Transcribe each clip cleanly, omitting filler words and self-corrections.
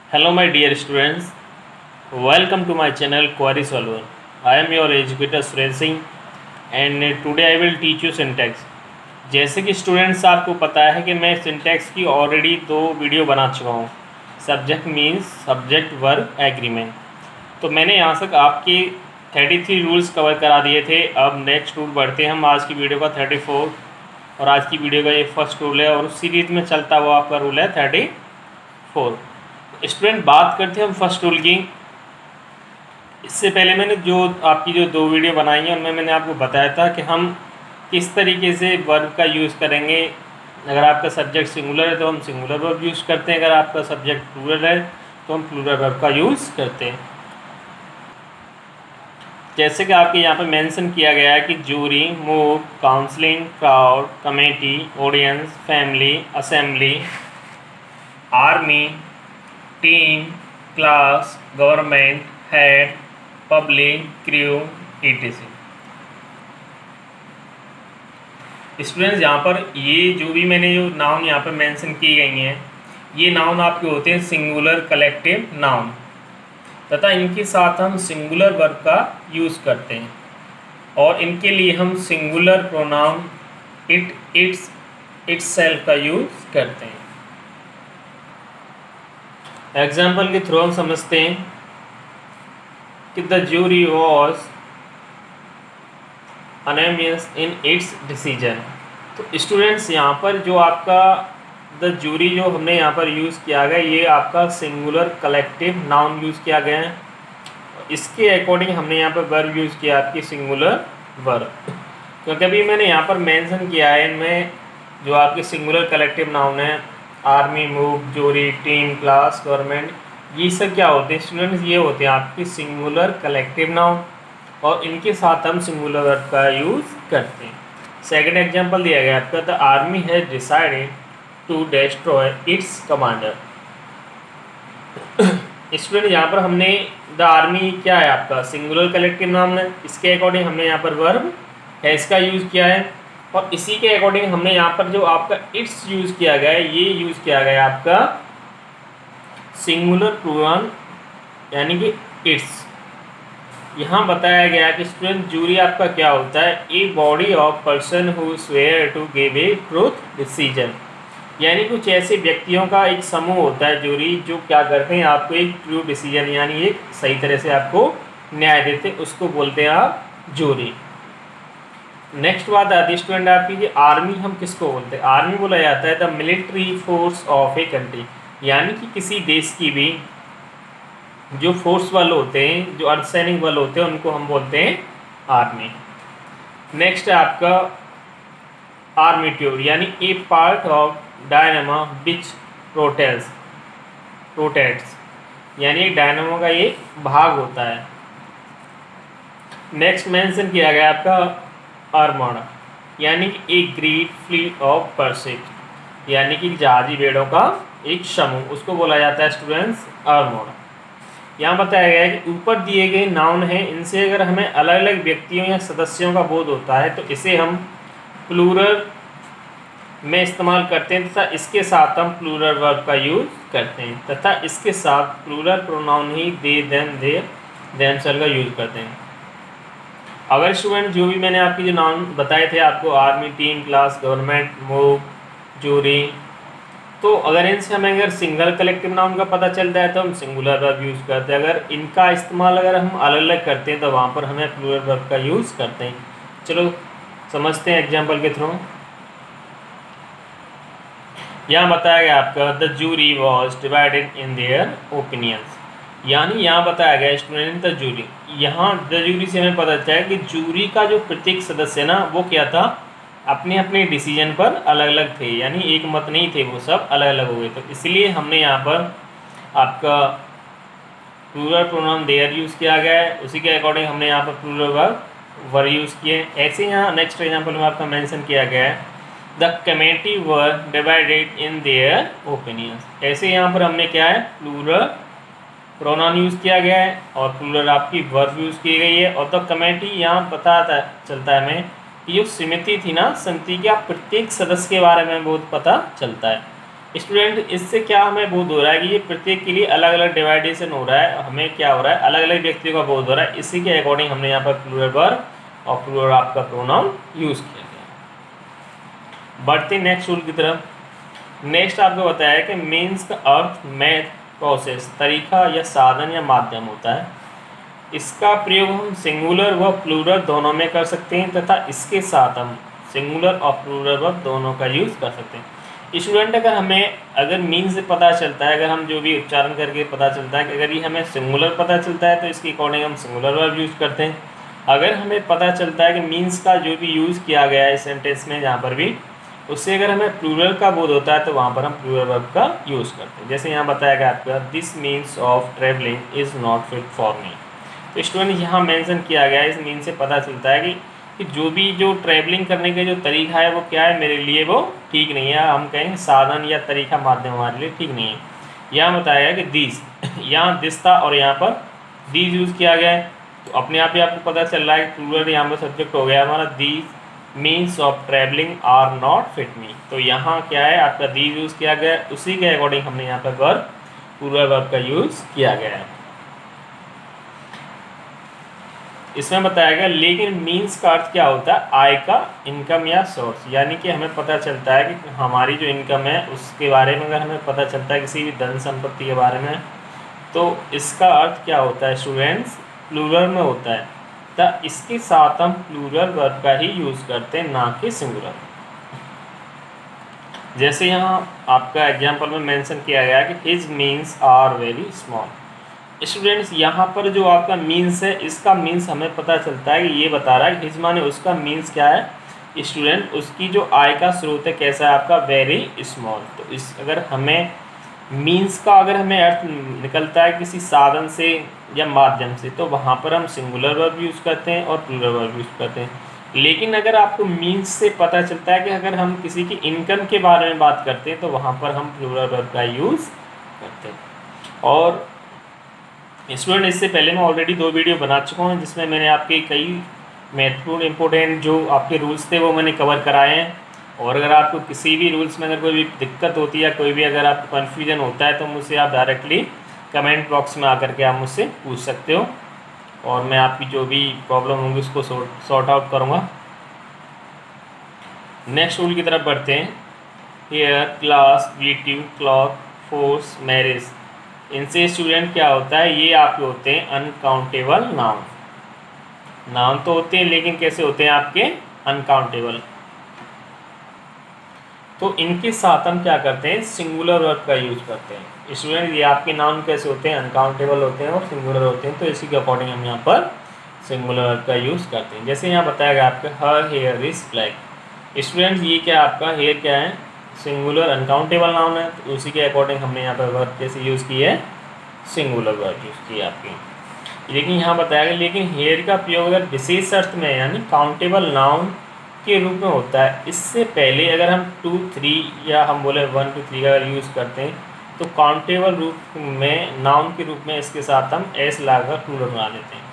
Hello my dear students, welcome to my channel Query Solver. I am your educator Suresh Singh and today I will teach you syntax. जैसे कि students आपको पता है कि मैं syntax की already 2 video बना चुका हूँ। Subject means subject verb agreement. तो मैंने यहाँ तक आपके 33 रूल्स कवर करा दिए थे। अब नेक्स्ट रूल बढ़ते हैं हम आज की वीडियो का 34 और आज की वीडियो का ये फर्स्ट रूल है और उस सीरीज़ में चलता हुआ आपका रूल है 34। स्टूडेंट बात करते हैं हम फर्स्ट रूल की। इससे पहले मैंने आपकी जो 2 वीडियो बनाई हैं उनमें मैंने आपको बताया था कि हम किस तरीके से वर्ब का यूज़ करेंगे। अगर आपका सब्जेक्ट सिंगुलर है तो हम सिंगुलर वर्ब यूज़ करते हैं, अगर आपका सब्जेक्ट प्लूरल है तो हम प्लूरल वर्ब का यूज़ करते हैं। जैसे कि आपके यहाँ पर मेंशन किया गया है कि jury, move, counselling, crowd, committee, audience, family, assembly, army, team, class, government, head, public, crew, etc। Students यहाँ पर ये जो भी मैंने जो नाउन यहाँ पर मेंशन की गई हैं ये नाउन आपके होते हैं सिंगुलर कलेक्टिव नाउन तथा इनके साथ हम सिंगुलर वर्ब का यूज़ करते हैं और इनके लिए हम singular pronoun it, its, itself का यूज़ करते हैं। एग्जाम्पल के थ्रू हम समझते हैं कि the jury was unanimous in its decision. तो स्टूडेंट्स यहाँ पर जो आपका द जूरी जो हमने यहाँ पर यूज़ किया गया ये आपका सिंगुलर कलेक्टिव नाउन यूज़ किया गया है। इसके अकॉर्डिंग हमने यहाँ पर वर्ब यूज़ किया आपकी सिंगुलर वर्ब, क्योंकि अभी मैंने यहाँ पर मेंशन किया है इनमें जो आपके सिंगुलर कलेक्टिव नाउन है army, move, jury, team, class, government, ये सब क्या होते हैं स्टूडेंट्स, ये होते हैं आपकी सिंगुलर कलेक्टिव नाउन और इनके साथ हम सिंगुलर वर्ब का यूज़ करते हैं। सेकंड एग्जांपल दिया गया आपका the army has decided to destroy its commander. Student यहाँ पर हमने द आर्मी क्या है आपका सिंगुलर कलेक्टिव नाउन है, इसके अकॉर्डिंग हमने यहाँ पर वर्ब है इसका यूज़ किया है और इसी के अकॉर्डिंग हमने यहाँ पर जो आपका इट्स यूज़ किया गया है ये यूज़ किया गया है आपका सिंगुलर प्रोनाउन यानी कि इट्स। यहाँ बताया गया है कि स्टूडेंट जूरी आपका क्या होता है a body of person who swear to give a truth decision, यानी कुछ ऐसे व्यक्तियों का एक समूह होता है जूरी जो क्या करते हैं आपको एक ट्रू डिसीजन यानी एक सही तरह से आपको न्याय देते हैं, उसको बोलते हैं आप जूरी। नेक्स्ट बात आती है स्टूडेंट आपकी कि आर्मी हम किसको बोलते हैं। आर्मी बोला जाता है the military force of a country, यानी कि किसी देश की भी जो फोर्स वाले होते हैं जो अर्धसैनिक बल होते हैं उनको हम बोलते हैं आर्मी। नेक्स्ट है आपका आर्मीट्यूड यानी a part of dynamo which rotates, यानी डायनामो का ये भाग होता है। नेक्स्ट मेंशन किया गया आपका आर्माडा यानी कि एक ग्रेट फ्लीट ऑफ परसिट, यानी कि जहाजी बेड़ों का एक समूह, उसको बोला जाता है स्टूडेंट्स आर्माडा। यहाँ बताया गया है कि ऊपर दिए गए नाउन हैं इनसे अगर हमें अलग अलग व्यक्तियों या सदस्यों का बोध होता है तो इसे हम प्लूरल में इस्तेमाल करते हैं तथा इसके साथ हम प्लूरल वर्ब का यूज़ करते हैं तथा इसके साथ प्लूरल प्रोनाउन ही दे, देम, देमसेल्फ का यूज़ करते हैं। अगर स्टूडेंट जो भी मैंने आपकी जो नाउन बताए थे आपको army, team, class, government, move, jury, तो अगर इनसे हमें अगर सिंगल कलेक्टिव नाउन का पता चलता है तो हम सिंगुलर वर्ब यूज़ करते हैं, अगर इनका इस्तेमाल अगर हम अलग अलग करते हैं तो वहाँ पर हमें प्लूरल वर्ब का यूज़ करते हैं। चलो समझते हैं एग्जाम्पल के थ्रू। यहाँ बताया गया आपका the jury was divided in their opinions, यानी यहाँ बताया गया स्टूडेंट द जूरी, यहाँ द जूरी से हमें पता चला कि जूरी का जो प्रत्येक सदस्य ना वो क्या था अपने अपने डिसीजन पर अलग अलग थे, यानी एक मत नहीं थे, वो सब अलग अलग हो गए। तो इसलिए हमने यहाँ पर आपका प्लूरल प्रोनाउन देयर यूज़ किया गया है, उसी के अकॉर्डिंग हमने यहाँ पर प्लूरल वर्ब यूज़ किए। ऐसे यहाँ नेक्स्ट एग्जाम्पल में आपका मेंशन किया गया है the committee were divided in their opinions, ऐसे यहाँ पर हमने क्या है प्लूरल प्रोनाउन यूज़ किया गया है और प्लूरल आपकी वर्ब यूज़ की गई है। और द कमेटी यहाँ पता चलता है हमें कि जो समिति थी ना, समिति के प्रत्येक सदस्य के बारे में बहुत पता चलता है। स्टूडेंट इससे क्या हमें बोध हो रहा है कि ये प्रत्येक के लिए अलग अलग डिवाइडेशन हो रहा है, हमें क्या हो रहा है, अलग अलग व्यक्तियों का बोध हो रहा है। इसी के अकॉर्डिंग हमने यहाँ पर प्लूरल वर्ब और प्लूरल आपका प्रोनाउन यूज़ किया गया। बढ़ते नेक्स्ट रूल की तरफ। नेक्स्ट आपको बताया कि मीन्स का अर्थ मेथड, प्रोसेस, तरीका या साधन या माध्यम होता है। इसका प्रयोग हम सिंगुलर व प्लूरल दोनों में कर सकते हैं तथा इसके साथ हम सिंगुलर और प्लूरल वर्ब दोनों का यूज़ कर सकते हैं। स्टूडेंट अगर मीन से पता चलता है, अगर हम जो भी उच्चारण करके पता चलता है कि अगर ये हमें सिंगुलर पता चलता है तो इसके अकॉर्डिंग हम सिंगुलर वर्ब यूज़ करते हैं। अगर हमें पता चलता है कि मीन्स का जो भी यूज़ किया गया है सेंटेंस में जहाँ पर भी, उससे अगर हमें प्लूरल का बोध होता है तो वहाँ पर हम प्लूरल वर्ब का यूज़ करते हैं। जैसे यहाँ बताया गया आपका this means of travelling is not fit for me. तो स्टूडेंट यहाँ मेंशन किया गया है, इस मीन से पता चलता है कि जो ट्रैवलिंग करने का जो तरीका है वो क्या है, मेरे लिए वो ठीक नहीं है। हम कहेंगे साधन या तरीका माध्यम हमारे लिए ठीक नहीं है। यहाँ बताया गया कि दिस, यहाँ दिस था और यहाँ पर दीज यूज़ किया गया है, तो अपने आप ही आपको पता चल रहा है कि प्लूरल यहाँ पर सब्जेक्ट हो गया हमारा। These means of travelling are not fit me, तो यहाँ क्या है आपका दीज यूज़ किया गया है, उसी के अकॉर्डिंग हमने यहाँ पर वर्ब प्लूरल वर्ब का यूज़ किया गया है। इसमें बताया गया लेकिन मीन्स का अर्थ क्या होता है, आय का, इनकम या सोर्स। यानी कि हमें पता चलता है कि हमारी जो इनकम है उसके बारे में अगर हमें पता चलता है किसी भी धन संपत्ति के बारे में, तो इसका अर्थ क्या होता है स्टूडेंट्स, प्लूरल में होता है। तो इसके साथ हम प्लूरल वर्ब का ही यूज़ करते हैं, ना कि सिंगुलर। जैसे यहाँ आपका एग्जाम्पल में मेंशन किया गया कि his means are very small. Students यहाँ पर जो आपका मीन्स है, इसका मीन्स हमें पता चलता है कि ये बता रहा है कि हिज माने उसका मीन्स क्या है स्टूडेंट, उसकी जो आय का स्रोत है कैसा है आपका, वेरी स्मॉल। तो इस अगर हमें मीन्स का अगर हमें अर्थ निकलता है किसी साधन से या माध्यम से, तो वहाँ पर हम सिंगुलर वर्ब यूज़ करते हैं और प्लूरल वर्ब यूज़ करते हैं। लेकिन अगर आपको मीन्स से पता चलता है कि अगर हम किसी की इनकम के बारे में बात करते हैं तो वहाँ पर हम प्लूरल वर्ब का यूज़ करते हैं। और स्टूडेंट इससे पहले मैं ऑलरेडी 2 वीडियो बना चुका हूँ जिसमें मैंने आपके कई महत्वपूर्ण इंपॉर्टेंट जो आपके रूल्स थे वो मैंने कवर कराए हैं। और अगर आपको किसी भी रूल्स में अगर कोई भी दिक्कत होती है या कोई भी अगर आपको कन्फ्यूजन होता है तो मुझसे आप डायरेक्टली कमेंट बॉक्स में आकर के आप मुझसे पूछ सकते हो और मैं आपकी जो भी प्रॉब्लम होंगी उसको सॉर्ट आउट करूँगा। नेक्स्ट रूल की तरफ बढ़ते हैं। Hair, class, relative, clock, force, marriage, इनसे स्टूडेंट क्या होता है, ये आपके होते हैं अनकाउंटेबल नाउन। नाउन तो होते हैं लेकिन कैसे होते हैं आपके, अनकाउंटेबल। तो इनके साथ हम क्या करते हैं, सिंगुलर वर्ब का यूज़ करते हैं। स्टूडेंट ये आपके नाउन कैसे होते हैं, अनकाउंटेबल होते हैं और सिंगुलर होते हैं, तो इसी के अकॉर्डिंग हम यहाँ पर सिंगुलर वर्ब का यूज़ करते हैं। जैसे यहाँ बताया गया आपके her hair is black. Student ये क्या आपका हेयर क्या है, सिंगुलर अनकाउंटेबल नाउन है, तो उसी के अकॉर्डिंग हमने यहाँ पर वर्ब कैसे यूज़ की है, सिंगुलर वर्ब यूज़ की है आपकी। लेकिन यहाँ बताया गया लेकिन हेयर का प्रयोग अगर विशेष अर्थ में यानी काउंटेबल नाउन के रूप में होता है, इससे पहले अगर हम 2, 3 या हम बोले 1, 2, 3 का अगर यूज़ करते हैं तो काउंटेबल रूप में नाउन के रूप में इसके साथ हम एस लाकर प्लूरल बना देते हैं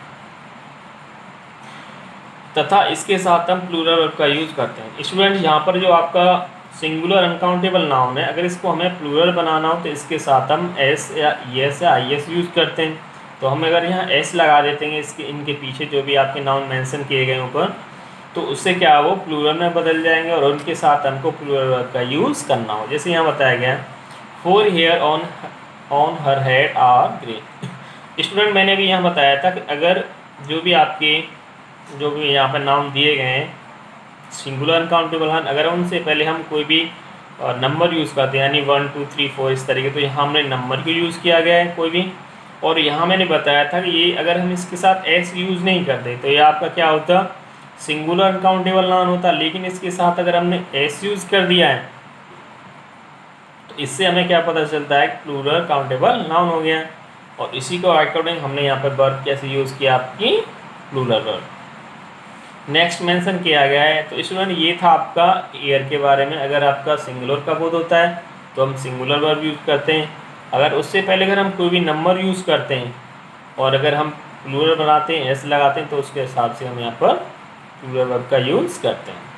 तथा इसके साथ हम प्लूरल वर्ब का यूज़ करते हैं। स्टूडेंट यहाँ पर जो आपका सिंगुलर अनकाउंटेबल नाउन है, अगर इसको हमें प्लूरल बनाना हो तो इसके साथ हम एस या ईएस या आईएस यूज़ करते हैं। तो हम अगर यहाँ एस लगा देते हैं इसके इनके पीछे जो भी आपके नाउन मेंशन किए गए ऊपर, तो उससे क्या वो प्लूरल में बदल जाएंगे और उनके साथ हमको प्लूरल वर्ब का यूज़ करना हो। जैसे यहाँ बताया गया 4 hair on her head are grey. Student मैंने भी यहाँ बताया था कि अगर जो भी यहाँ पर नाउन दिए गए हैं सिंगुलर अनकाउंटेबल हैं, अगर उनसे पहले हम कोई भी नंबर यूज़ करते हैं यानी 1, 2, 3, 4 इस तरीके, तो यहाँ हमने नंबर को यूज़ किया गया है कोई भी। और यहाँ मैंने बताया था कि ये अगर हम इसके साथ एस यूज़ नहीं करते तो ये आपका क्या होता, सिंगुलर अनकाउंटेबल नाउन होता। लेकिन इसके साथ अगर हमने एस यूज़ कर दिया है तो इससे हमें क्या पता चलता है, प्लूरल काउंटेबल नाउन हो गया। और इसी को अकॉर्डिंग हमने यहाँ पर वर्ब कैसे यूज़ किया, आपकी प्लूरल वर्ब। नेक्स्ट मेंशन किया गया है। तो स्टूडेंट ये था आपका ईयर के बारे में। अगर आपका सिंगुलर का बोध होता है तो हम सिंगुलर वर्ब यूज़ करते हैं। अगर उससे पहले अगर हम कोई भी नंबर यूज़ करते हैं और अगर हम प्लूरल बनाते हैं, एस लगाते हैं, तो उसके हिसाब से हम यहाँ पर प्लूरल वर्ब का यूज़ करते हैं।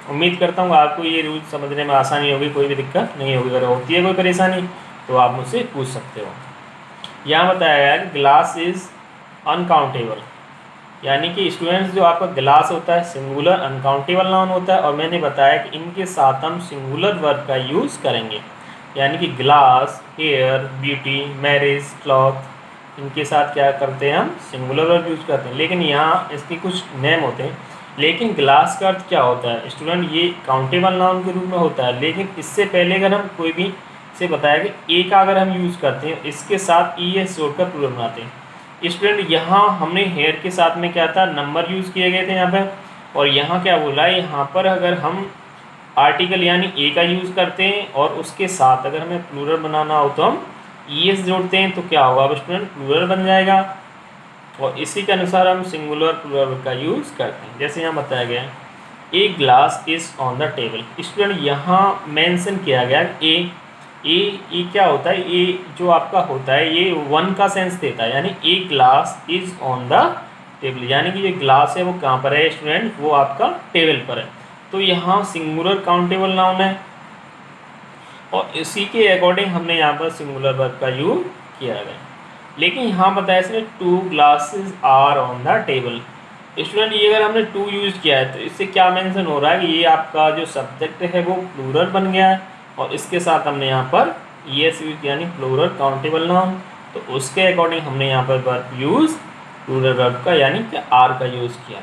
उम्मीद करता हूँ आपको ये रूल समझने में आसानी होगी, कोई भी दिक्कत नहीं होगी। अगर होती है कोई परेशानी तो आप मुझसे पूछ सकते हो। यहाँ बताया गया कि ग्लास इज़ अनकाउंटेबल, यानी कि स्टूडेंट्स जो आपका ग्लास होता है सिंगुलर अनकाउंटेबल नाउन होता है, और मैंने बताया कि इनके साथ हम सिंगुलर वर्ब का यूज़ करेंगे, यानी कि glass, hair, beauty, marriage, cloth, इनके साथ क्या करते हैं हम सिंगुलर वर्ब यूज़ करते हैं। लेकिन यहाँ इसके कुछ नेम होते हैं। लेकिन ग्लास का अर्थ क्या होता है स्टूडेंट, ये काउंटेबल नाउन के रूप में होता है, लेकिन इससे पहले अगर हम कोई भी से बताया कि ए का अगर हम यूज़ करते हैं इसके साथ ई एस जोड़कर प्लूरल बनाते हैं। स्टूडेंट यहाँ हमने हेयर के साथ में क्या था, नंबर यूज़ किए गए थे यहाँ पर, और यहाँ क्या बोला है, यहाँ पर अगर हम आर्टिकल यानी ए का यूज़ करते हैं और उसके साथ अगर हमें प्लूरल बनाना हो तो हम ई एस जोड़ते हैं, तो क्या होगा अब स्टूडेंट, प्लूरल बन जाएगा। और इसी के अनुसार हम सिंगुलर प्लूरल का यूज़ करते हैं। जैसे यहाँ बताया गया है a glass is on the table. Student यहाँ मेंशन किया गया ए क्या होता है, ए जो आपका होता है ये वन का सेंस देता है, यानी a glass is on the table, यानी कि ये ग्लास है वो कहाँ पर है स्टूडेंट, वो आपका टेबल पर है। तो यहाँ सिंगुलर काउंटेबल नाउन है और इसी के अकॉर्डिंग हमने यहाँ पर सिंगुलर वर्ब का यूज किया है। लेकिन यहाँ बताया इसने 2 glasses are on the table. Student ये अगर हमने 2 यूज किया है तो इससे क्या मेंशन हो रहा है कि ये आपका जो सब्जेक्ट है वो प्लूरल बन गया है, और इसके साथ हमने यहाँ पर एस यूज किया यानी प्लूरल काउंटेबल नाउन, तो उसके अकॉर्डिंग हमने यहाँ पर वर्ब यूज प्लूरल वर्ब का यानी कि आर का यूज़ किया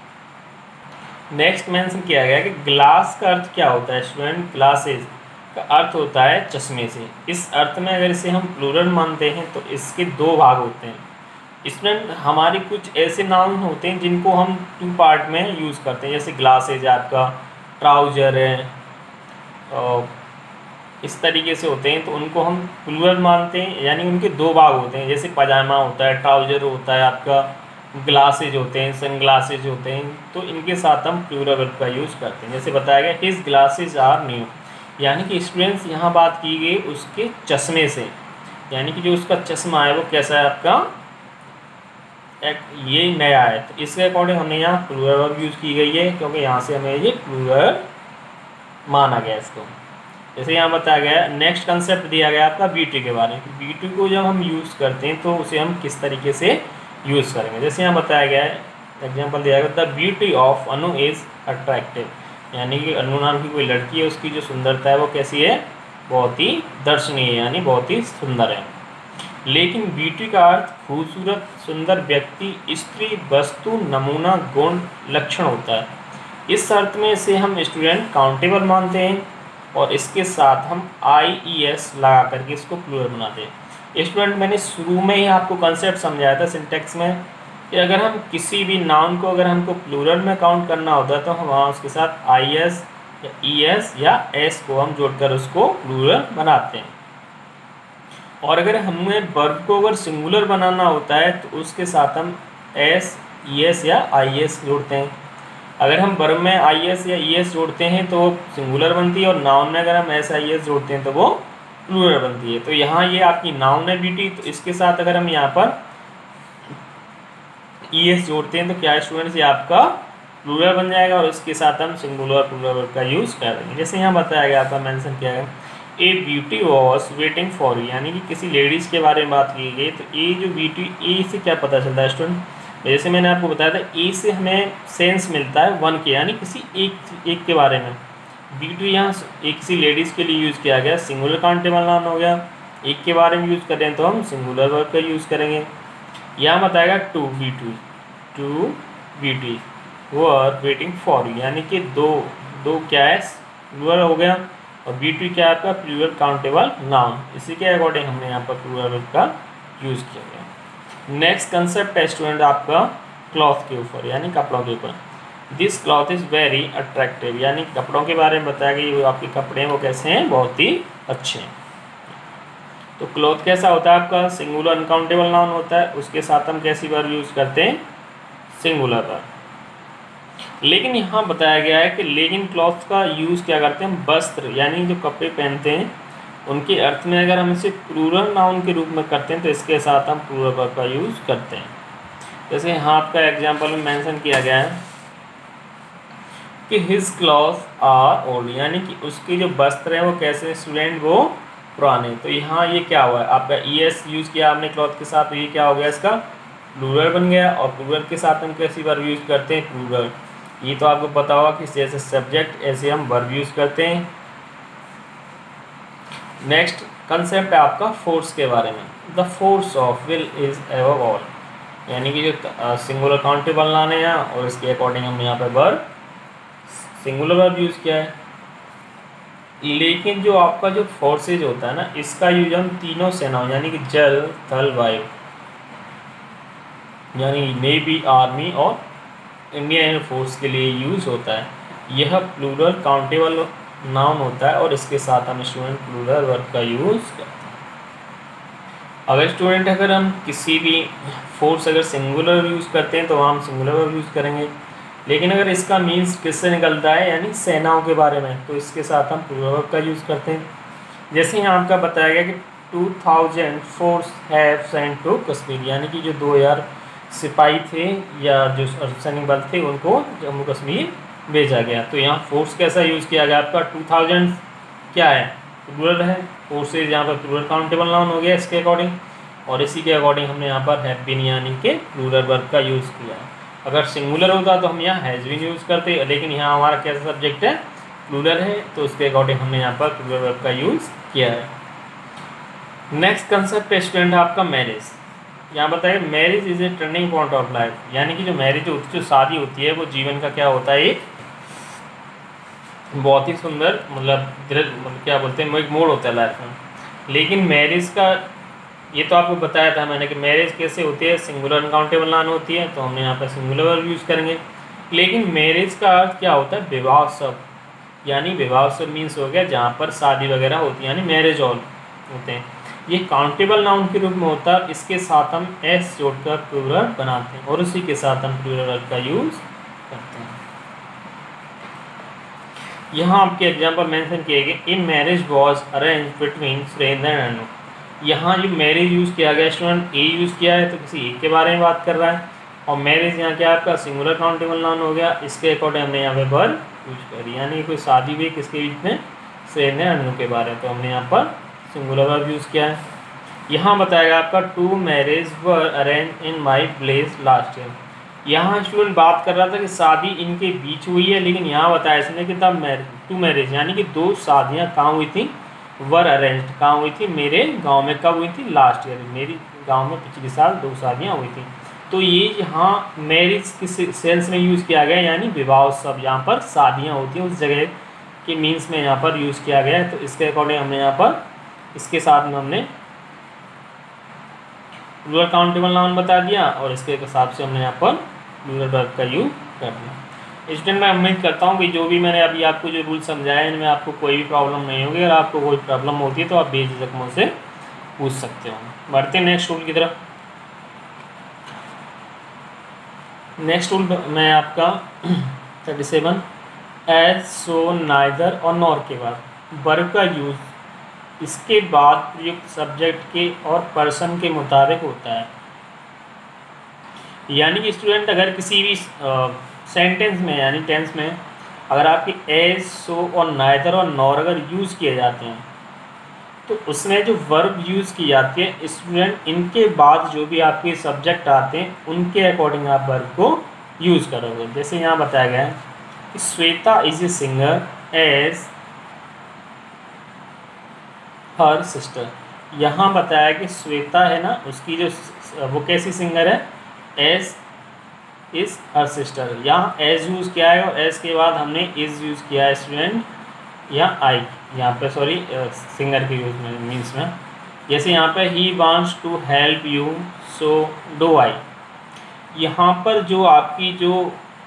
है। नेक्स्ट मेंशन किया गया कि ग्लास का अर्थ क्या होता है स्टूडेंट, ग्लासेस का अर्थ होता है चश्मे से। इस अर्थ में अगर इसे हम प्लूरल मानते हैं तो इसके 2 भाग होते हैं। स्टूडेंट हमारे कुछ ऐसे नाउन होते हैं जिनको हम 2 पार्ट में यूज़ करते हैं, जैसे ग्लासेज आपका, ट्राउजर है, और इस तरीके से होते हैं, तो उनको हम प्लूरल मानते हैं, यानी उनके 2 भाग होते हैं। जैसे पजामा होता है, ट्राउजर होता है आपका, ग्लासेज होते हैं, सन ग्लासेज होते हैं, तो इनके साथ हम प्लूरल वर्ब का यूज़ करते हैं। जैसे बताया गया हिज ग्लासेज आर न्यू, यानी कि स्टूडेंट्स यहाँ बात की गई उसके चश्मे से, यानी कि जो उसका चश्मा है वो कैसा है आपका, ये नया है, तो इसके अकॉर्डिंग हमने यहाँ प्लूरल वर्ब यूज़ की गई है, क्योंकि यहाँ से हमें ये प्लूरल माना गया इसको। जैसे यहाँ बताया गया नेक्स्ट कंसेप्ट दिया गया आपका ब्यूटी के बारे में, कि ब्यूटी को जब हम यूज़ करते हैं तो उसे हम किस तरीके से यूज़ करेंगे। जैसे यहाँ बताया गया है, एग्जाम्पल दिया गया, the beauty of Anu is attractive, यानी कि अनु नाम की कोई लड़की है, उसकी जो सुंदरता है वो कैसी है, बहुत ही दर्शनीय, यानी बहुत ही सुंदर है। लेकिन ब्यूटी का अर्थ खूबसूरत, सुंदर व्यक्ति, स्त्री, वस्तु, नमूना, गुण, लक्षण होता है। इस अर्थ में इसे हम स्टूडेंट काउंटेबल मानते हैं, और इसके साथ हम IES लगा करके इसको प्लूरल बनाते हैं। स्टूडेंट मैंने शुरू में ही आपको कंसेप्ट समझाया था सिंटेक्स में, कि अगर हम किसी भी नाउन को अगर हमको प्लूरल में काउंट करना होता है तो हम वहाँ उसके साथ IS या ES या S को हम जोड़कर उसको प्लूरल बनाते हैं। और अगर हमें वर्ब को अगर सिंगुलर बनाना होता है तो उसके साथ हम S, ES या IS जोड़ते हैं। अगर हम वर्ब में IS या ES जोड़ते हैं तो वो सिंगुलर बनती है, और नाउन में अगर हम SIS जोड़ते हैं तो वो प्लूरल बनती है। तो यहाँ ये आपकी नाउन है ब्यूटी, तो इसके साथ अगर हम यहाँ पर ES जोड़ते हैं तो क्या स्टूडेंट्स ये आपका प्लूरल बन जाएगा, और इसके साथ हम सिंगुलर प्लूरल का यूज़ करेंगे। जैसे यहाँ बताया गया आपका मेंशन किया गया a beauty was waiting for you, यानी कि किसी लेडीज़ के बारे में बात की गई। तो ये जो ब्यूटी, ए से क्या पता चलता है स्टूडेंट, जैसे मैंने आपको बताया था ए से हमें सेंस मिलता है वन के, यानी किसी एक के बारे में। ब्यूटी यहाँ एक किसी लेडीज़ के लिए यूज़ किया गया, सिंगुलर काउंटेबल नाउन हो गया। एक के बारे में यूज़ करें तो हम सिंगुलर वर्ब का यूज़ करेंगे। यहाँ बताएगा टू ब्यूटी वो आर वेटिंग फॉर यू, यानी कि दो क्या है प्लूरल हो गया, और ब्यूटी क्या है आपका प्लूरल काउंटेबल नाउन। इसी के अकॉर्डिंग हमने यहाँ पर प्लूरल वर्ब का यूज़ किया गया। नेक्स्ट कंसेप्ट है स्टूडेंट आपका क्लॉथ के ऊपर, यानी कपड़ों के ऊपर। This cloth is very attractive, यानी कपड़ों के बारे में बताया गया वो आपके कपड़े हैं वो कैसे हैं, बहुत ही अच्छे हैं। तो क्लॉथ कैसा होता है आपका, सिंगुलर अनकाउंटेबल नाउन होता है, उसके साथ हम कैसी वर्ब यूज़ करते हैं, सिंगुलर वर्ब। लेकिन यहाँ बताया गया है कि लेकिन क्लॉथ का यूज़ क्या करते हैं हम, वस्त्र यानी जो कपड़े पहनते हैं उनके अर्थ में अगर हम इसे प्लूरल नाउन के रूप में करते हैं तो इसके साथ हम प्लूरल वर्ब का यूज़ करते हैं। जैसे यहाँ आपका एग्जाम्पल में मेंशन किया गया है कि हिज क्लॉथ आर ओल्ड, यानी कि उसके जो वस्त्र हैं वो कैसे स्टूडेंट, वो पुराने। तो यहाँ ये क्या हुआ है, आपका ES यूज़ किया आपने क्लॉथ के साथ, तो ये क्या हो गया, इसका प्लूरल बन गया। और प्लूरल के साथ हम कैसी वर्ब यूज़ करते हैं, प्लूरल। ये तो आपको पता होगा कि जैसे सब्जेक्ट ऐसे हम वर्ब यूज़ करते हैं। नेक्स्ट कंसेप्ट है आपका फोर्स के बारे में। The force of will is above all, यानी कि जो सिंगुलर काउंटेबल नाउन है यहाँ, और इसके अकॉर्डिंग हमने यहाँ पे वर्ब सिंगुलर वर्ब यूज़ किया है। लेकिन जो आपका जो फोर्सेज होता है ना, इसका यूज हम तीनों सेनाओं यानी कि जल, थल, वायु, यानी नेवी, आर्मी और इंडियन एयर फोर्स के लिए यूज़ होता है। यह प्लूरल काउंटेबल नाउन होता है और इसके साथ हम स्टूडेंट प्लूरल वर्ब का यूज़ करते हैं। अगर स्टूडेंट अगर हम किसी भी फोर्स अगर सिंगुलर यूज़ करते हैं तो वहाँ हम सिंगुलर वर्ब यूज़ करेंगे। लेकिन अगर इसका मीन्स किससे निकलता है, यानी सेनाओं के बारे में, तो इसके साथ हम प्लूरल वर्ब का यूज़ करते हैं। जैसे यहाँ आपका बताया गया कि 2000 force have sent to Kashmir, यानी कि जो 2000 सिपाही थे या जो सैनिक बल थे उनको जम्मू कश्मीर भेजा गया। तो यहाँ फोर्स कैसा यूज़ किया गया, आपका 2000 क्या है, प्लूरल है। फोर्सेज यहाँ पर प्लूरल काउंटेबल नाउन हो गया इसके अकॉर्डिंग, और इसी के अकॉर्डिंग हमने यहाँ पर हैव बीन यानी कि प्लूरल वर्ब का यूज़ किया है। अगर सिंगुलर होता तो हम यहाँ हैज़ बीन यूज़ करते, लेकिन यहाँ हमारा कैसा सब्जेक्ट है, प्लूरल है, तो उसके अकॉर्डिंग हमने यहाँ पर प्लूरल वर्ब का यूज़ किया है। नेक्स्ट कंसेप्ट स्टूडेंट है आपका मैरिज। यहाँ बताइए marriage is a turning point of life, यानी कि जो मैरिज होती है, जो शादी होती है, वो जीवन का क्या होता है, एक बहुत ही सुंदर मतलब क्या बोलते हैं, एक मोड़ होता है लाइफ में। लेकिन मैरिज का ये तो आपको बताया था मैंने कि मैरिज कैसे होती है, सिंगुलर अनकाउंटेबल नाउन होती है, तो हमने यहाँ पर सिंगुलर वर्ब यूज़ करेंगे। लेकिन मैरिज का अर्थ क्या होता है, विवाह उत्सव, यानी विवाह उत्सव मीन्स हो गया जहाँ पर शादी वगैरह होती है, यानी मैरिज हॉल होते हैं। ये काउंटेबल नाउन के रूप में होता है, इसके साथ हम एस जोड़कर प्लूरल बनाते हैं और उसी के साथ हम प्लूरल वर्ब का यूज़ करते हैं। यहाँ आपके एग्जाम्पल मेंशन किए गए, in marriage was arrange between Surendra and Anu. यहाँ जो मैरिज यूज़ किया गया स्टूडेंट, ए यूज़ किया है तो किसी एक के बारे में बात कर रहा है, और मैरिज यहाँ क्या आपका सिंगुलर काउंटेबल नाउन हो गया, इसके अकॉर्डिंग हमने यहाँ पे वर्ब यूज करी, यानी कोई शादी हुई किसके बीच में, सुरेंद्र एंड अनु के बारे में, तो हमने यहाँ पर सिंगुलर वर्ब यूज़ किया है। यहाँ बताएगा आपका 2 marriage were arrange in my place last year. यहाँ स्टूडेंट बात कर रहा था कि शादी इनके बीच हुई है, लेकिन यहाँ बताया इसने कि द 2 मैरिज यानी कि 2 शादियाँ कहाँ हुई थी, वर अरेंज्ड कहाँ हुई थी, मेरे गांव में कब हुई थी, लास्ट ईयर, मेरी गांव में पिछले साल 2 शादियाँ हुई थी। तो ये यहाँ मैरिज किस सेंस में यूज़ किया गया, यानी विवाह उत्सव, यहाँ पर शादियाँ होती हैं उस जगह के मीन्स में यहाँ पर यूज़ किया गया है। तो इसके अकॉर्डिंग हमने यहाँ पर इसके साथ में हमने प्लूरल काउंटेबल नाउन बता दिया और इसके हिसाब से हमने यहाँ पर प्लूरल वर्ब का यूज कर दिया। स्टूडेंट मैं उम्मीद करता हूँ कि जो भी मैंने अभी आपको जो रूल समझाया इनमें आपको कोई भी प्रॉब्लम नहीं होगी। अगर आपको कोई प्रॉब्लम होती है तो आप बेझिझक मुझसे पूछ सकते हो। बढ़ते हैं नेक्स्ट रूल की तरफ। नेक्स्ट रूल मैं आपका 37 एज, सो, नाइदर और नॉर के बाद वर्ब का यूज इसके बाद प्रयुक्त सब्जेक्ट के और पर्सन के मुताबिक होता है। यानी कि स्टूडेंट अगर किसी भी सेंटेंस में यानी टेंस में अगर आपके एज, सो और नाइदर और नॉर अगर यूज़ किए जाते हैं तो उसमें जो वर्ब यूज़ की जाती है स्टूडेंट इनके बाद जो भी आपके सब्जेक्ट आते हैं उनके अकॉर्डिंग आप वर्ब को यूज़ करोगे। जैसे यहाँ बताया गया है कि Shweta is a singer as her sister. यहाँ बताया कि श्वेता है ना उसकी जो वो कैसी सिंगर है, एज इज हर सिस्टर। यहाँ एज यूज़ किया है और एज के बाद हमने इज यूज़ किया है स्टूडेंट या आई, यहाँ पे सॉरी सिंगर के यूज़ में मीन्स में। जैसे यहाँ पे he wants to help you so do I. यहाँ पर जो आपकी जो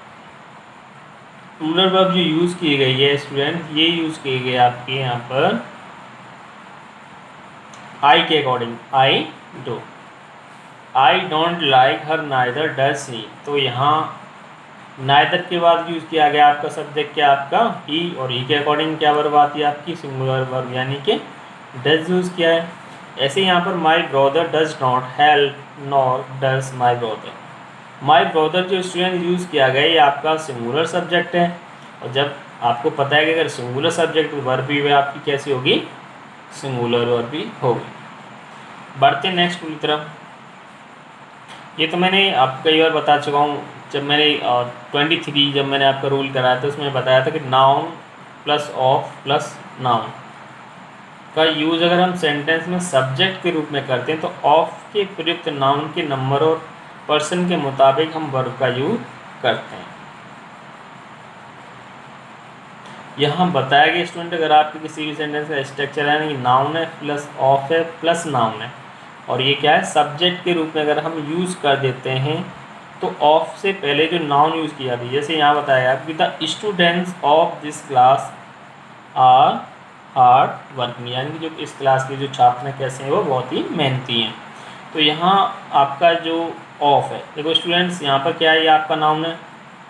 प्लूरल वर्ब जो यूज़ की गई है स्टूडेंट ये यूज़ की गई आपके यहाँ पर आई के according, I do. I don't like her neither does he. तो यहाँ नाइदर के बाद यूज़ किया गया आपका सब्जेक्ट क्या आपका ही, और ही के अकॉर्डिंग क्या वर्ब आती है आपकी सिंगुलर वर्ब यानी कि डज यूज़ किया है। ऐसे यहाँ पर my brother does not help nor does my brother. My brother जो स्टूडेंट यूज़ किया गया ये आपका सिंगुलर सब्जेक्ट है और जब आपको पता है कि अगर सिंगुलर सब्जेक्ट वर्ब भी है आपकी कैसी होगी, सिंगुलर वर्ब भी होगी। बढ़ते नेक्स्ट की तरफ। ये तो मैंने आपको कई बार बता चुका हूँ, जब मैंने 23 जब मैंने आपका रूल कराया था उसमें बताया था कि noun plus of plus noun का यूज़ अगर हम सेंटेंस में सब्जेक्ट के रूप में करते हैं तो ऑफ के प्रयुक्त नाउन के नंबर और पर्सन के मुताबिक हम वर्ब का यूज करते हैं। यहाँ बताया गया स्टूडेंट, अगर आपके किसी भी सेंटेंस का स्ट्रक्चर है कि नाउन है प्लस ऑफ है प्लस नाउन है और ये क्या है सब्जेक्ट के रूप में अगर हम यूज़ कर देते हैं तो ऑफ से पहले जो नाउन यूज़ किया जाती है, जैसे यहाँ बताया कि the students of this class are hard working, यानी कि जो इस क्लास के जो छात्र हैं कैसे हैं वो बहुत ही मेहनती हैं। तो यहाँ आपका जो ऑफ है, देखो स्टूडेंट्स यहाँ पर क्या है, ये आपका नाउन है,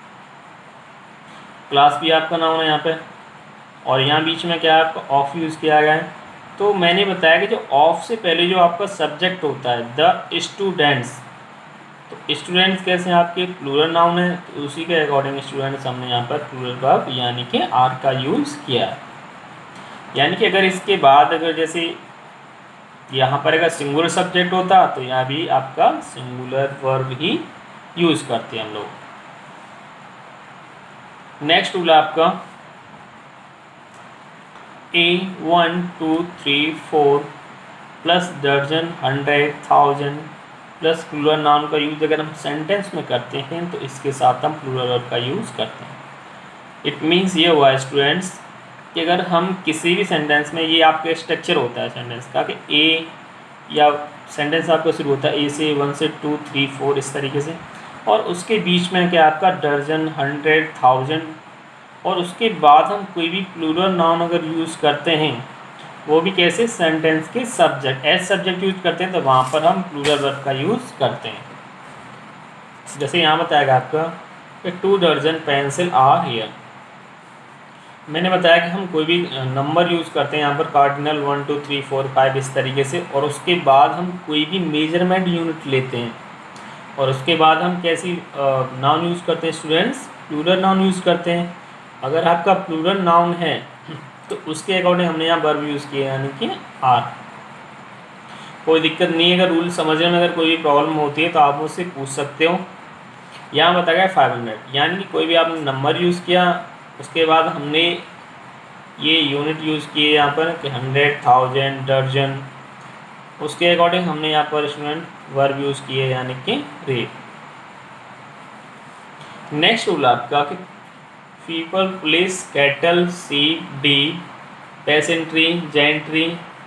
क्लास भी आपका नाउन है यहाँ पे, और यहाँ बीच में क्या है आपका ऑफ यूज़ किया गया है। तो मैंने बताया कि जो ऑफ से पहले जो आपका सब्जेक्ट होता है द स्टूडेंट्स, तो स्टूडेंट्स कैसे हैं आपके प्लूरल नाउन है, तो उसी के अकॉर्डिंग स्टूडेंट्स हमने यहाँ पर प्लूरल वर्ब यानी कि आर का यूज़ किया है। यानी कि अगर इसके बाद अगर जैसे यहाँ पर अगर सिंगुलर सब्जेक्ट होता तो यहाँ भी आपका सिंगुलर वर्ब ही यूज़ करते हैं हम लोग। नेक्स्ट रूल आपका A 1 2 3 4 प्लस दर्जन 100,000 प्लस प्लूरल नाउन का यूज़ अगर हम सेंटेंस में करते हैं तो इसके साथ हम प्लूरल वर्ब का यूज़ करते हैं। इट मीन्स ये हुआ स्टूडेंट्स कि अगर हम किसी भी सेंटेंस में, ये आपका स्ट्रक्चर होता है सेंटेंस का कि ए या सेंटेंस आपका शुरू होता है ए से 1 से 2 3 4 इस तरीके से, और उसके बीच में क्या आपका दर्जन 100,000, और उसके बाद हम कोई भी प्लूरल नाउन अगर यूज़ करते हैं वो भी कैसे ससेंटेंस के सब्जेक्ट एज सब्जेक्ट यूज़ करते हैं तो वहाँ पर हम प्लूरल वर्ब का यूज़ करते हैं। जैसे यहाँ बताएगा आपका कि 2 दर्जन पेंसिल आर हियर। मैंने बताया कि हम कोई भी नंबर यूज़ करते हैं यहाँ पर कार्डिनल 1 2 3 4 5 इस तरीके से, और उसके बाद हम कोई भी मेजरमेंट यूनिट लेते हैं और उसके बाद हम कैसी नाउन यूज़ करते हैं स्टूडेंट्स, प्लूरल नाउन यूज़ करते हैं। अगर आपका प्लूरल नाउन है तो उसके अकॉर्डिंग हमने यहाँ वर्ब यूज़ किया यानी कि आर। कोई दिक्कत नहीं है, अगर रूल समझने में अगर कोई भी प्रॉब्लम होती है तो आप मुझसे पूछ सकते हो। यहाँ बताया 500, यानी कि कोई भी आपने नंबर यूज़ किया उसके बाद हमने ये यूनिट यूज़ किए यहाँ पर कि 100,000 दर्जन, उसके अकॉर्डिंग हमने यहाँ पर स्टूडेंट वर्ब यूज़ किए यानी कि रेट। नेक्स्ट रूल आपका कि people police cattle sheep deer peasantry gentry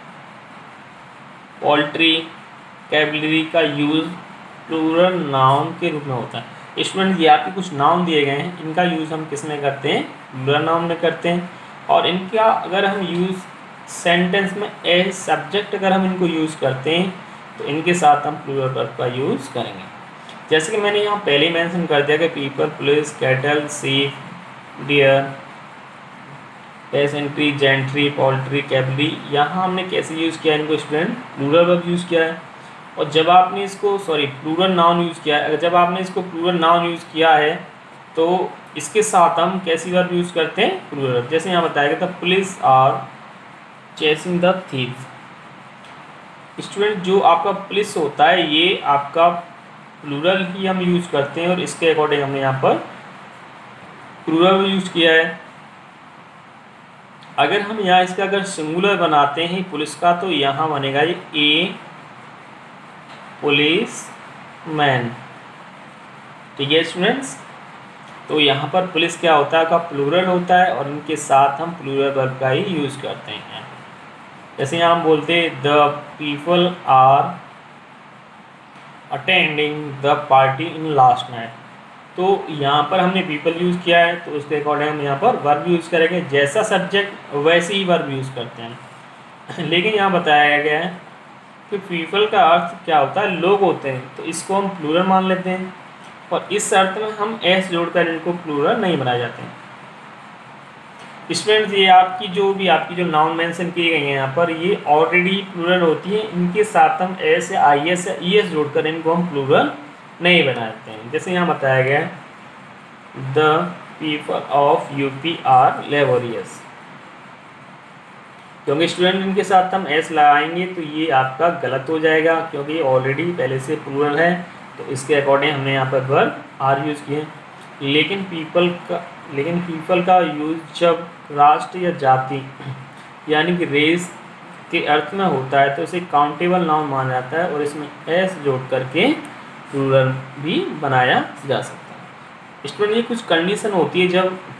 poultry cavalry का यूज़ प्लूरल नाउन के रूप में होता है। स्टूडेंट ये आपके कुछ नाउन दिए गए हैं, इनका यूज़ हम किस में करते हैं, प्लूरल नाउन में करते हैं, और इनका अगर हम यूज़ सेंटेंस में एज सब्जेक्ट अगर हम इनको यूज़ करते हैं तो इनके साथ हम प्लूरल वर्ब का यूज़ करेंगे। जैसे कि मैंने यहाँ पहले ही मेंशन कर दिया कि people police cattle sheep deer peasantry gentry poultry cavalry, यहाँ हमने कैसे यूज़ किया इनको स्टूडेंट, प्लूरल वर्ब यूज़ किया है। और जब आपने इसको प्लूरल नाउन यूज़ किया है, अगर जब आपने इसको प्लूरल नाउन यूज़ किया है तो इसके साथ हम कैसी वर्ब यूज़ करते हैं, प्लूरल। जैसे यहाँ बताया गया था police are chasing the thieves. Student जो आपका पुलिस होता है ये आपका प्लूरल ही हम यूज़ करते हैं और इसके अकॉर्डिंग हमने यहाँ पर प्लूरल यूज़ किया है। अगर हम यहाँ इसका अगर सिंगुलर बनाते हैं पुलिस का तो यहाँ बनेगा ये ए पुलिस मैन, ठीक है स्टूडेंट्स। तो यहाँ पर पुलिस क्या होता है का प्लूरल होता है और इनके साथ हम प्लूरल वर्ब का ही यूज़ करते हैं। जैसे यहाँ हम बोलते हैं the people are attending the party in last night, तो यहाँ पर हमने पीपल यूज़ किया है तो उसके अकॉर्डिंग हम यहाँ पर वर्ब यूज़ करेंगे, जैसा सब्जेक्ट वैसे ही वर्ब यूज़ करते हैं। लेकिन यहाँ बताया गया है कि पीपल का अर्थ क्या होता है, लोग होते हैं, तो इसको हम प्लूरल मान लेते हैं और इस अर्थ में हम एस जोड़कर इनको प्लूरल नहीं बनाए जाते हैं। स्टूडेंट्स ये आपकी जो नाउन मेंशन की गई है यहाँ पर ये ऑलरेडी प्लूरल होती है, इनके साथ हम एस या आई एस या ई एस जोड़कर इनको हम प्लूरल नहीं बनाते हैं। जैसे यहाँ बताया गया है the people of UP are laborious. क्योंकि स्टूडेंट इनके साथ हम एस लगाएंगे तो ये आपका गलत हो जाएगा, क्योंकि ऑलरेडी पहले से प्लूरल है, तो इसके अकॉर्डिंग हमने यहाँ पर वर्ब आर यूज़ किए। लेकिन पीपल का यूज़ जब राष्ट्र या जाति यानी कि रेस के अर्थ में होता है तो इसे काउंटेबल नाउन माना जाता है, और इसमें एस जोड़ करके प्लूरल भी बनाया जा सकता है। स्टूडेंट ये कुछ कंडीशन होती है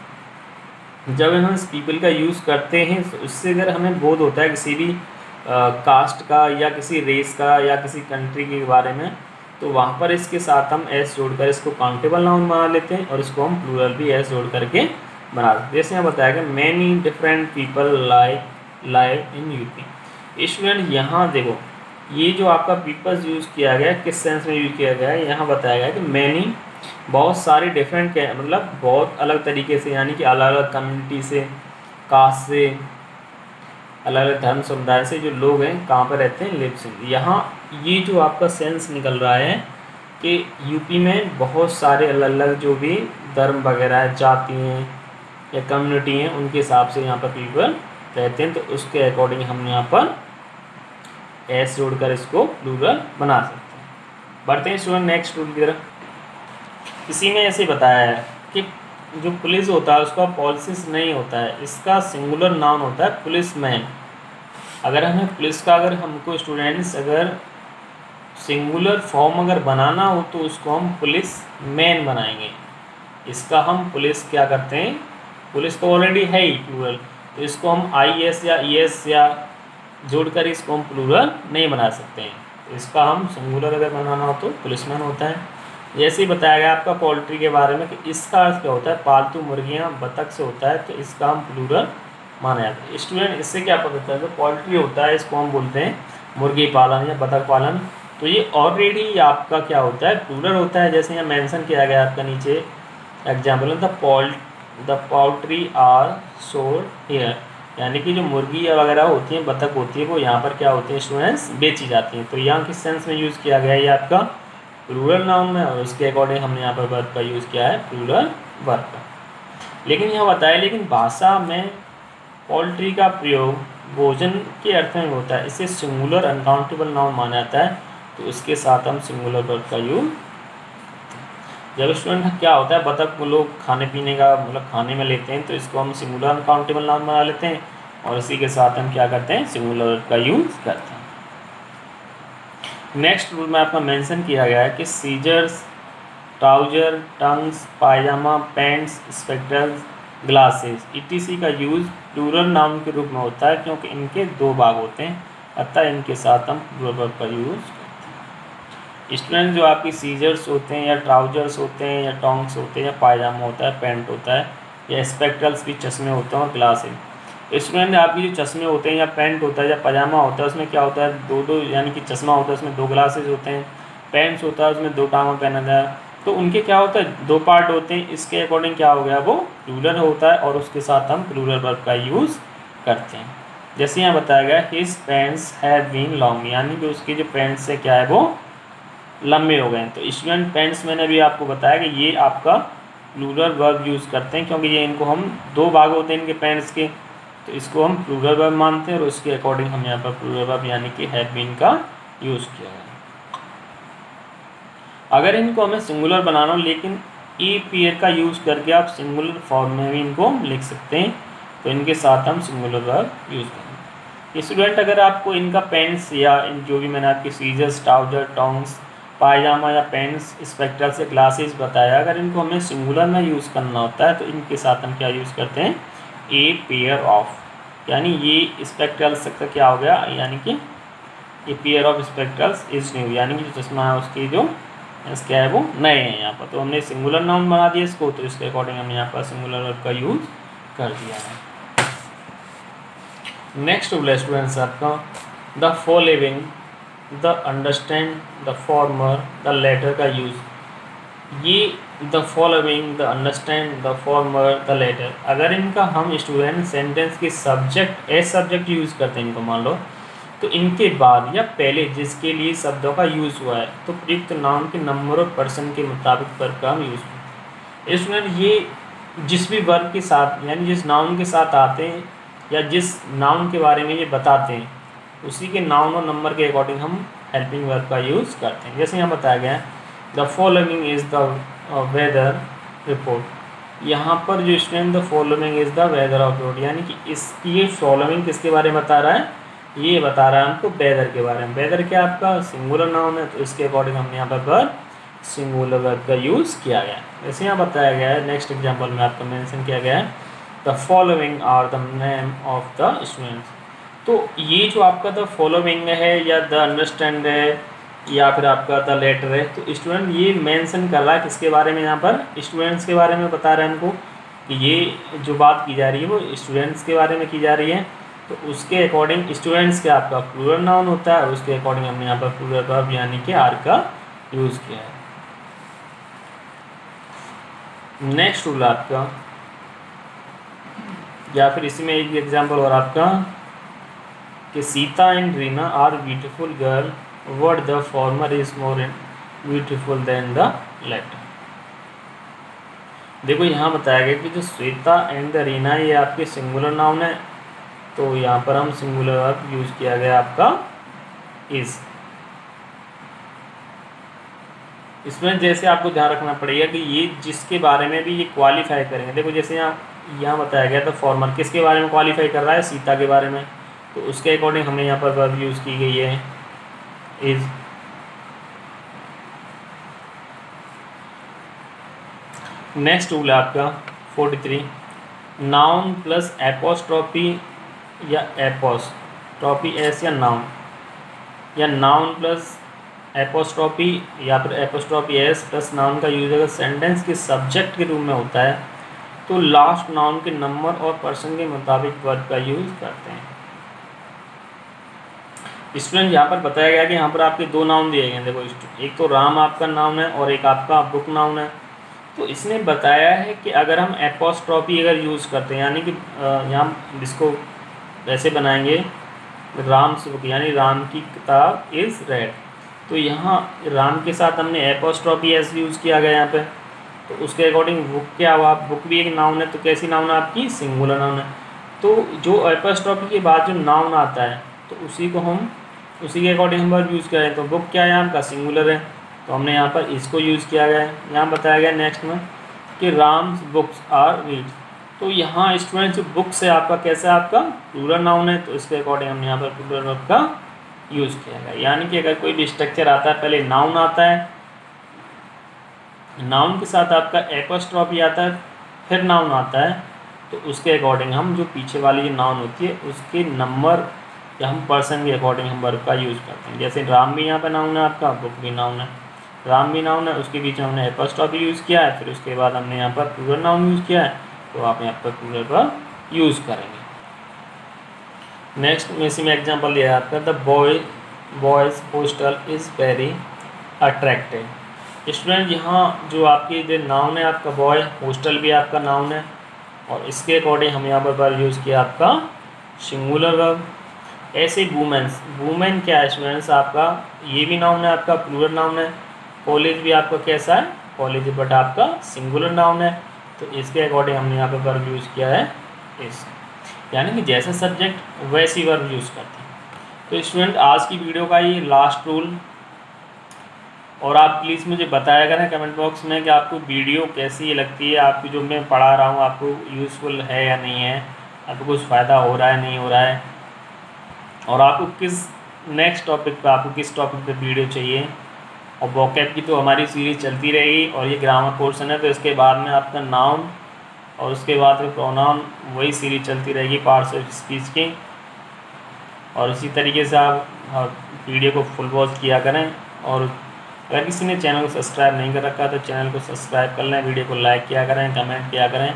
जब हम इस पीपल का यूज़ करते हैं, तो उससे अगर हमें बोध होता है किसी भी कास्ट का या किसी रेस का या किसी कंट्री के बारे में, तो वहाँ पर इसके साथ हम एस जोड़कर इसको काउंटेबल नाउन बना लेते हैं, और इसको हम प्लूरल भी एस जोड़ करके बना सकते हैं। जैसे यहाँ बताया कि many different people live in UP. Student यहाँ देखो, ये जो आपका पीपल्स यूज़ किया गया है किस सेंस में यूज़ किया गया है, यहाँ बताया गया है कि मैनी बहुत सारे डिफरेंट के मतलब बहुत अलग तरीके से, यानी कि अलग अलग कम्युनिटी से, कास्ट से, अलग अलग धर्म समुदाय से जो लोग हैं कहाँ पर रहते हैं, लिव्स इन। यहाँ ये जो आपका सेंस निकल रहा है कि यूपी में बहुत सारे अलग अलग जो भी धर्म वगैरह है, जाति हैं या कम्युनिटी हैं, उनके हिसाब से यहाँ पर पीपल रहते हैं, तो उसके अकॉर्डिंग हम यहाँ पर एस जोड़कर इसको प्लूरल बना सकते हैं। बढ़ते हैं स्टूडेंट नेक्स्ट रूल की तरफ। इसी में ऐसे बताया है कि जो पुलिस होता है उसका पॉलिसिस नहीं होता है, इसका सिंगुलर नाउन होता है पुलिस मैन। अगर हमें पुलिस का हमको स्टूडेंट्स अगर सिंगुलर फॉर्म अगर बनाना हो तो उसको हम पुलिस मैन बनाएंगे। इसका हम पुलिस क्या करते हैं, पुलिस तो ऑलरेडी है ही प्लूरल, तो इसको हम IS या ES या जोड़कर इसको हम प्लूरल नहीं बना सकते हैं। तो इसका हम सिंगुलर अगर बनाना हो तो पुलिसमैन होता है। जैसे ही बताया गया आपका पोल्ट्री के बारे में कि इसका अर्थ क्या होता है, पालतू मुर्गियाँ बतख से होता है, तो इसका हम प्लूरल माना जाता है। स्टूडेंट इससे क्या पता चलता है, जो पोल्ट्री होता है इसको हम बोलते हैं मुर्गी पालन या बतख पालन, तो ये ऑलरेडी आपका क्या होता है, प्लूरल होता है। जैसे यहाँ मेंशन किया गया आपका नीचे example, the poultry are sold here, यानी कि जो मुर्गी वगैरह होती हैं, बतख होती है, वो यहाँ पर क्या होती है स्टूडेंट्स, बेची जाती हैं। तो यहाँ किस सेंस में यूज़ किया गया है, ये आपका प्लूरल नाउन में, और उसके अकॉर्डिंग हमने यहाँ पर वर्ब का यूज़ किया है प्लूरल वर्ब का। लेकिन यहाँ बताया, लेकिन भाषा में पोल्ट्री का प्रयोग भोजन के अर्थ में होता है, इसे सिंगुलर अनकाउंटेबल नाउन माना जाता है, तो उसके साथ हम सिंगुलर वर्ब का यूज। जब स्टूडेंट क्या होता है, बतख को लोग खाने पीने का मतलब खाने में लेते हैं, तो इसको हम सिंगुलर अनकाउंटेबल नाउन बना लेते हैं, और इसी के साथ हम क्या करते हैं, सिंगुलर वर्ब का यूज करते हैं। नेक्स्ट रूल में आपका मेंशन किया गया है कि scissors, trouser, tongs, pyjama, pants, spectacles, glasses ETC का यूज़ प्लूरल नाउन के रूप में होता है, क्योंकि इनके दो भाग होते हैं, अतः इनके साथ हम प्लूरल वर्ब का यूज़ करते हैं। स्टूडेंट जो आपकी सीजर्स होते हैं या ट्राउजर्स होते हैं या टोंग्स होते हैं या पायजामा होता है, पैंट होता है, या स्पेक्टर्स भी चश्मे होते हैं, और ग्लासेस। स्टूडेंट आपकी जो चश्मे होते हैं या पैंट होता है या पजामा होता है, उसमें क्या होता है, दो यानी कि चश्मा होता है उसमें दो ग्लासेस होते हैं, पैंट्स होता है उसमें दो टांगों पहना जाता है, तो उनके क्या होता है, दो पार्ट होते हैं। इसके अकॉर्डिंग क्या हो गया, वो प्लूरल होता है, और उसके साथ हम प्लूरल वर्ब का यूज़ करते हैं। जैसे यहाँ बताया गया his pants have been long, यानी कि उसके जो पैंट्स है क्या है, वो लंबे हो गए हैं। तो स्टूडेंट पैंट्स मैंने भी आपको बताया कि ये आपका प्लूरल वर्ब यूज़ करते हैं, क्योंकि ये इनको हम दो भाग होते हैं इनके पैंट्स के, तो इसको हम प्लूरल वर्ब मानते हैं, और उसके अकॉर्डिंग हम यहाँ पर प्लूरल वर्ब यानी कि हैव बीन का यूज़ किया है। अगर इनको हमें सिंगुलर बनाना हो, लेकिन ई पेयर का यूज़ करके आप सिंगुलर फॉर्म में भी इनको लिख सकते हैं, तो इनके साथ हम सिंगुलर वर्ब यूज़ करेंगे। स्टूडेंट अगर आपको इनका पेंट्स या इन जो भी मैंने आपकी सीजर्स, ट्राउजर, टोंग्स, पायजामा या पेंट्स, स्पेक्टर्स या ग्लासेस बताया, अगर इनको हमें सिंगुलर में यूज़ करना होता है, तो इनके साथ हम क्या यूज़ करते हैं, ए पेयर ऑफ, यानी ये स्पेक्टर्स का क्या हो गया, यानी कि a pair of spectacles is new, यानी कि जो चश्मा है उसकी जो क्या है वो नए हैं यहाँ पर। तो हमने सिंगुलर नाउन बना दिया इसको, तो इसके अकॉर्डिंग हमने यहाँ पर सिंगुलर वर्ब का यूज़ कर दिया है। नेक्स्ट रूल स्टूडेंट्स आपका the following, the understand, the former, the latter का यूज़। ये the following, the understand, the former, the latter, अगर इनका हम स्टूडेंट सेंटेंस के सब्जेक्ट एज सब्जेक्ट यूज़ करते हैं इनको, मान लो, तो इनके बाद या पहले जिसके लिए शब्दों का यूज़ हुआ है, तो प्रयुक्त नाउन के नंबर और पर्सन के मुताबिक वर्ब का हम यूज़ करते हैं। स्टूडेंट ये जिस भी वर्ब के साथ यानी जिस नाउन के साथ आते हैं या जिस नाउन के बारे में ये बताते हैं उसी के नाउन और नंबर के अकॉर्डिंग हम हेल्पिंग वर्ब का यूज़ करते हैं। जैसे यहाँ बताया गया है the following is the weather report. यहाँ पर जो student the following is the weather report यानी कि इसकी ये फॉलोइंग किसके बारे में बता रहा है, ये बता रहा है हमको वेदर के बारे में। वेदर क्या आपका सिंगुलर नाउन है, तो इसके अकॉर्डिंग हमने यहाँ पर सिंगुलर वर्ब का यूज़ किया गया है। जैसे यहाँ बताया गया है नेक्स्ट एग्जांपल में आपका मेंशन किया गया है the following are the name of the students. तो ये जो आपका द फॉलोइंग है या द अंडरस्टैंड है या फिर आपका द लेटर है, तो स्टूडेंट ये मेंशन कर रहा है किसके बारे में, यहाँ पर स्टूडेंट्स के बारे में बता रहा है हमको कि ये जो बात की जा रही है वो स्टूडेंट्स के बारे में की जा रही है। तो उसके अकॉर्डिंग स्टूडेंट्स का आपका प्लूरल नाउन होता है, उसके अकॉर्डिंग हमने यहाँ पर प्लूरल वर्ब यानी कि आर का यूज़ किया है। नेक्स्ट रूल आपका या फिर इसमें एक एग्जांपल और आपका कि Sita and Reena are beautiful girl what the former is more beautiful than the latter. देखो यहाँ बताया गया कि जो श्वेता एंड द रीना ये आपके सिंगुलर नाउन है, तो यहाँ पर हम सिंगुलर वर्ब यूज किया गया आपका इज। इसमें जैसे आपको ध्यान रखना पड़ेगा कि ये जिसके बारे में भी ये क्वालिफाई करेंगे। देखो जैसे यहाँ बताया गया तो फॉर्मर किसके बारे में क्वालिफाई कर रहा है, सीता के बारे में, तो उसके अकॉर्डिंग हमने यहाँ पर वर्ब यूज़ की गई है इज। नेक्स्ट रूल है आपका 43 नाउन प्लस एपोस्ट्रॉफी या एपोस्ट्रॉफी एस या नाउन प्लस एपोस्ट्रॉफी या फिर एपोस्ट्रॉफी एस प्लस नाउन का यूज अगर सेंटेंस के सब्जेक्ट के रूप में होता है तो लास्ट नाउन के नंबर और पर्सन के मुताबिक वर्ब का यूज करते हैं। स्टूडेंट यहाँ पर बताया गया कि यहाँ पर आपके दो नाउन दिए गए हैं। देखो एक तो राम आपका नाउन है और एक आपका बुक नाउन है। तो इसने बताया है कि अगर हम एपोस्ट्रॉफी अगर यूज़ करते हैं यानी कि यहाँ इसको ऐसे बनाएंगे राम्स बुक यानी राम की किताब इज़ रेड, तो यहाँ राम के साथ हमने एपोस्ट्रॉफी एस यूज़ किया गया यहाँ पे, तो उसके अकॉर्डिंग बुक क्या हुआ, बुक भी एक नाउन है, तो कैसी नाउन है आपकी, सिंगुलर नाउन है। तो जो एपोस्ट्रॉफी के बाद जो नाउन आता है तो उसी को हम उसी के अकॉर्डिंग हम वर्ब यूज़ करें। तो बुक क्या है आपका सिंगुलर है, तो हमने यहाँ पर इसको यूज़ किया गया है। यहाँ बताया गया नेक्स्ट में कि राम्स बुक्स आर रीड, तो यहाँ स्टूडेंट्स बुक्स है आपका कैसा है आपका प्लूरल नाउन है, तो इसके अकॉर्डिंग हमने यहाँ पर प्लूरल वर्ब का यूज़ किया गया। यानी कि अगर कोई भी स्ट्रक्चर आता है पहले नाउन आता है, नाउन के साथ आपका एपोस्ट्रॉफी आता है, फिर नाउन आता है, तो उसके अकॉर्डिंग हम जो पीछे वाली जो नाउन होती है उसके नंबर या हम पर्सन के अकॉर्डिंग हम वर्ब का यूज़ करते हैं। जैसे राम भी यहाँ पर नाउन है आपका, बुक भी नाउन है, राम भी नाउन है, उसके बीच में हमने एपोस्ट्रॉफी यूज़ किया है, फिर उसके बाद हमने यहाँ पर प्लूरल नाउन यूज़ किया है, तो आप यहाँ पर प्लूरल वर्ब यूज़ करेंगे। नेक्स्ट में इसी में एग्जाम्पल लिया है आपका the boys hostel is very attractive. Student यहाँ जो आपकी जो नाउन है आपका बॉय, हॉस्टल भी आपका नाउन है, और इसके अकॉर्डिंग हम यहाँ पर वर्ब यूज़ किया आपका सिंगुलर वर्ब। ऐसे वुमेन क्या है स्टूडेंट्स आपका, ये भी नाउन है आपका प्लूरल नाउन है। कॉलेज भी आपका कैसा है, कॉलेज बट आपका सिंगुलर नाउन है, तो इसके अकॉर्डिंग हमने यहाँ पर वर्ब यूज़ किया है इस, यानी कि जैसा सब्जेक्ट वैसी वर्ब यूज़ करते हैं। तो स्टूडेंट आज की वीडियो का ये लास्ट रूल, और आप प्लीज़ मुझे बताया करें कमेंट बॉक्स में कि आपको वीडियो कैसी लगती है, आपकी जो मैं पढ़ा रहा हूँ आपको यूज़फुल है या नहीं है, आपको कुछ फ़ायदा हो रहा है नहीं हो रहा है, और आपको किस नेक्स्ट टॉपिक पे आपको किस टॉपिक पे वीडियो चाहिए। और वोकैब की तो हमारी सीरीज़ चलती रहेगी, और ये ग्रामर पोर्शन है, तो इसके बाद में आपका नाउन और उसके बाद में प्रोनाउन वही सीरीज चलती रहेगी पार्ट्स ऑफ स्पीच की। और इसी तरीके से आप वीडियो को फुल वॉच किया करें, और अगर किसी ने चैनल को सब्सक्राइब नहीं कर रखा तो चैनल को सब्सक्राइब कर लें, वीडियो को लाइक किया करें, कमेंट किया करें।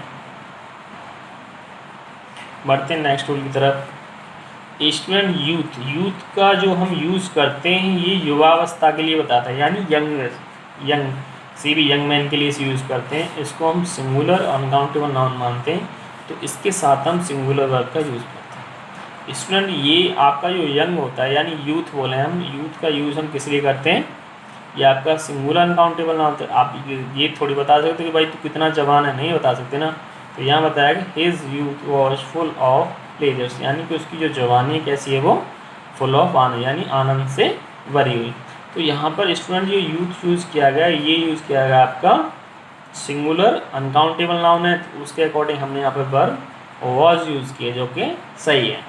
बढ़ते हैं नेक्स्ट रूल की तरफ। स्टूडेंट यूथ का जो हम यूज़ करते हैं ये युवावस्था के लिए बताता है, यानी यंग मैन के लिए इसे यूज़ करते हैं। इसको हम सिंगुलर अनकाउंटेबल नाउन मानते हैं, तो इसके साथ हम सिंगुलर वर्ब का यूज़ करते हैं। स्टूडेंट ये आपका जो यंग होता है यानी यूथ बोले हम, यूथ का यूज़ हम किस लिए करते हैं, ये आपका सिंगुलर अनकाउंटेबल नाउन। तो आप ये थोड़ी बता सकते कि भाई तू कितना जवान है, नहीं बता सकते ना, तो यहाँ बताया कि his youth was full of pleasures, यानी कि उसकी जो जवानी कैसी है, वो फुल ऑफ आनंद, यानी आनंद से भरी हुई। तो यहाँ पर स्टूडेंट जो यूथ यूज़ किया गया, ये यूज़ किया गया आपका सिंगुलर अनकाउंटेबल नाउन है, तो उसके अकॉर्डिंग हमने यहाँ पर वर्ब वॉज यूज़ किया, जो कि सही है।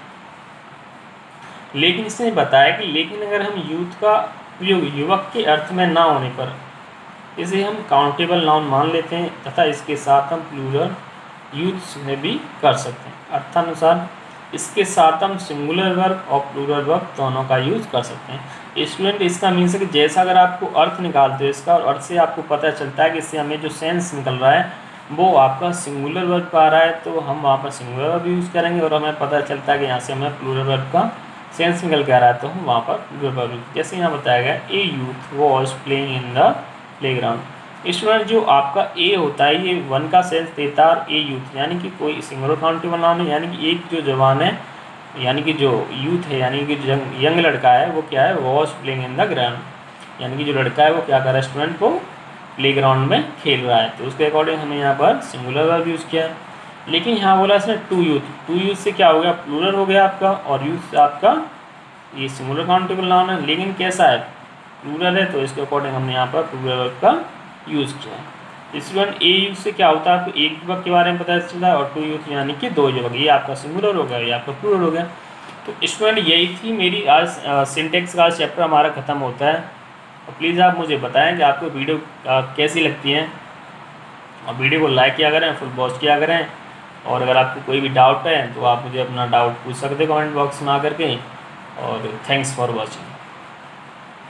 लेकिन इसने बताया कि लेकिन अगर हम यूथ का उपयोग युवक के अर्थ में ना होने पर इसे हम काउंटेबल नाउन मान लेते हैं, तथा इसके साथ हम प्लूरल यूथ्स में भी कर सकते हैं। अर्थानुसार इसके साथ हम सिंगुलर वर्ब और प्लूरल वर्ब दोनों का यूज़ कर सकते हैं। स्टूडेंट इसका मीन्स है कि जैसा अगर आपको अर्थ निकालते हो इसका, और अर्थ से आपको पता चलता है कि इससे हमें जो सेंस निकल रहा है वो आपका सिंगुलर वर्ब का आ रहा है, तो हम वहाँ पर सिंगुलर वर्ब यूज़ करेंगे, और हमें पता चलता है कि यहाँ से हमें प्लूरल वर्ब का सेंस निकल के आ रहा है, तो हम वहाँ पर प्लूरल वर्ब, जैसे यहाँ बताया गया a youth was playing in the playground. Student जो आपका ए होता है ये वन का सेंस देता है, और ए यूथ यानी कि कोई सिंगुलर काउंटेबल नाउन है, यानी कि एक जो जवान है, यानी कि जो यूथ है, यानी कि जो यंग लड़का है, वो क्या है, was playing in the ground, यानी कि जो लड़का है वो क्या कर रहा है स्टूडेंट, को प्लेग्राउंड में खेल रहा है, तो उसके अकॉर्डिंग हमने यहाँ पर सिंगुलर वर्ब यूज़ किया है। लेकिन यहाँ बोला इसने टू यूथ से क्या हो गया, प्लूरल हो गया आपका, और यूथ आपका ये सिंगुलर काउंटेबल नाउन है, लेकिन कैसा है, प्लूरल है, तो इसके अकॉर्डिंग हमने यहाँ पर प्लूरल वर्ब का यूज़ किया है। स्टूडेंट ए यूथ से क्या होता है, आपको एक युवक के बारे में पता चलता है, और टू यूथ यानी कि दो युवक, ये आपका सिंगुलर हो गया, ये आपका प्लूरल हो गया। तो स्टूडेंट यही थी मेरी आज सिंटेक्स का चैप्टर हमारा ख़त्म होता है। और प्लीज़ आप मुझे बताएं कि आपको वीडियो कैसी लगती है, और वीडियो को लाइक किया करें, फुल वॉच किया करें, और अगर आपको कोई भी डाउट है तो आप मुझे अपना डाउट पूछ सकते हैं कमेंट बॉक्स में आकर के। और thanks for watching.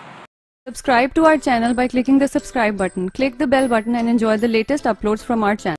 Subscribe to our channel by clicking the subscribe button. Click the bell button and enjoy the latest uploads from our channel.